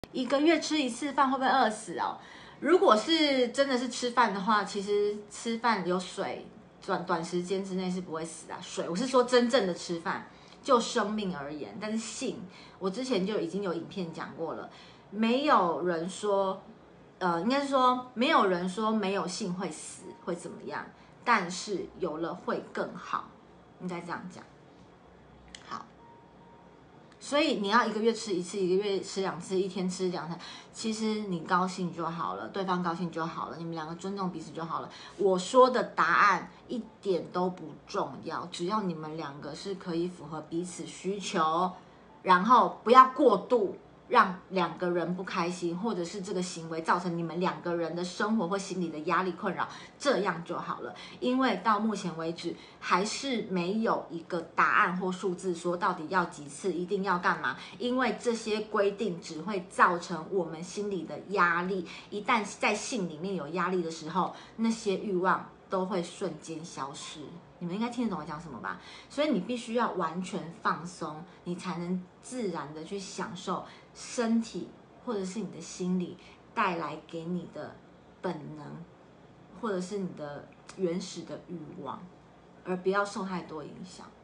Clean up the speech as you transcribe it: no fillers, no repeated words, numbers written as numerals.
一个月吃一次饭会不会饿死哦？如果是真的是吃饭的话，其实吃饭有水，短时间之内是不会死啊。水，我是说真正的吃饭，就生命而言。但是性，我之前就已经有影片讲过了，没有人说，应该是说没有人说没有性会死，会怎么样？但是有了会更好，应该这样讲。好。所以你要一个月吃一次，一个月吃2次，一天吃2餐，其实你高兴就好了，对方高兴就好了，你们两个尊重彼此就好了。我说的答案一点都不重要，只要你们两个是可以符合彼此需求，然后不要过度让两个人不开心，或者是这个行为造成你们两个人的生活或心理的压力困扰，这样就好了。因为到目前为止还是没有一个答案或数字说到底要几次，一定要干嘛，因为这些规定只会造成我们心里的压力，一旦在性里面有压力的时候，那些欲望都会瞬间消失。你们应该听得懂我讲什么吧？所以你必须要完全放松，你才能自然的去享受身体或者是你的心理带来给你的本能，或者是你的原始的欲望，而不要受太多影响。